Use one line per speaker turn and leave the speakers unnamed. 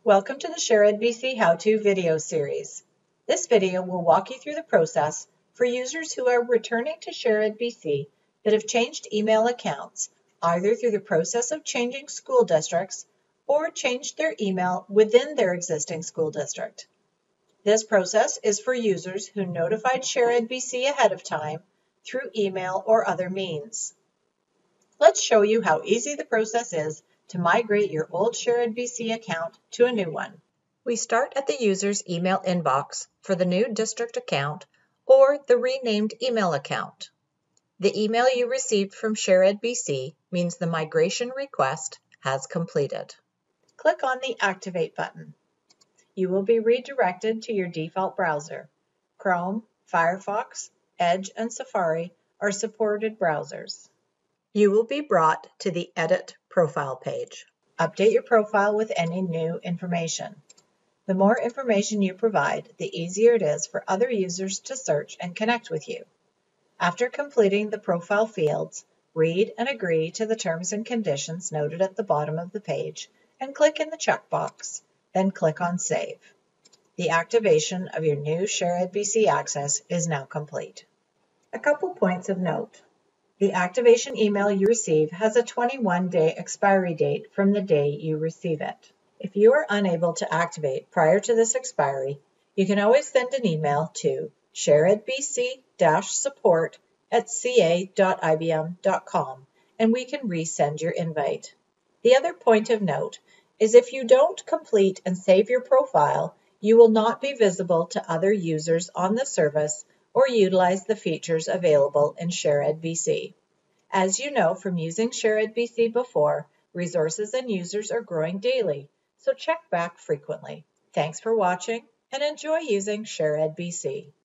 Welcome to the ShareEdBC How-To video series. This video will walk you through the process for users who are returning to ShareEdBC that have changed email accounts, either through the process of changing school districts or changed their email within their existing school district. This process is for users who notified ShareEdBC ahead of time through email or other means. Let's show you how easy the process is to migrate your old ShareEdBC account to a new one. We start at the user's email inbox for the new district account or the renamed email account. The email you received from ShareEdBC means the migration request has completed. Click on the Activate button. You will be redirected to your default browser. Chrome, Firefox, Edge, and Safari are supported browsers. You will be brought to the Edit Profile page. Update your profile with any new information. The more information you provide, the easier it is for other users to search and connect with you. After completing the profile fields, read and agree to the terms and conditions noted at the bottom of the page and click in the checkbox. Then click on Save. The activation of your new ShareEdBC access is now complete. A couple points of note. The activation email you receive has a 21-day expiry date from the day you receive it. If you are unable to activate prior to this expiry, you can always send an email to shareedbc-support@ca.ibm.com and we can resend your invite. The other point of note is if you don't complete and save your profile, you will not be visible to other users on the service or utilize the features available in ShareEdBC. As you know from using ShareEdBC before, resources and users are growing daily, so check back frequently. Thanks for watching and enjoy using ShareEdBC.